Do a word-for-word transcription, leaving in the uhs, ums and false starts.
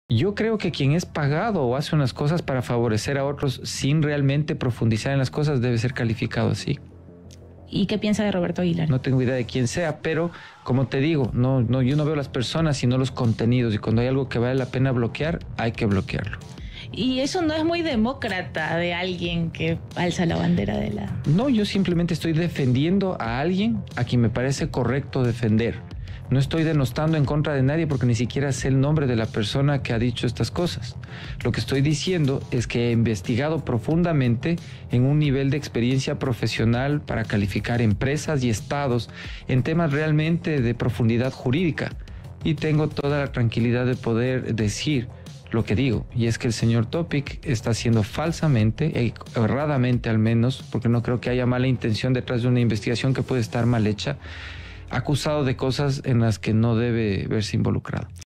Yo creo que quien es pagado o hace unas cosas para favorecer a otros sin realmente profundizar en las cosas debe ser calificado así. ¿Y qué piensa de Roberto Aguilar? No tengo idea de quién sea, pero como te digo, no, no, yo no veo las personas sino los contenidos, y cuando hay algo que vale la pena bloquear, hay que bloquearlo. Y eso no es muy demócrata de alguien que alza la bandera de la... No, yo simplemente estoy defendiendo a alguien a quien me parece correcto defender. No estoy denostando en contra de nadie porque ni siquiera sé el nombre de la persona que ha dicho estas cosas. Lo que estoy diciendo es que he investigado profundamente en un nivel de experiencia profesional para calificar empresas y estados en temas realmente de profundidad jurídica. Y tengo toda la tranquilidad de poder decir lo que digo, y es que el señor Topic está haciendo falsamente, erradamente al menos, porque no creo que haya mala intención detrás de una investigación que puede estar mal hecha, acusado de cosas en las que no debe verse involucrado.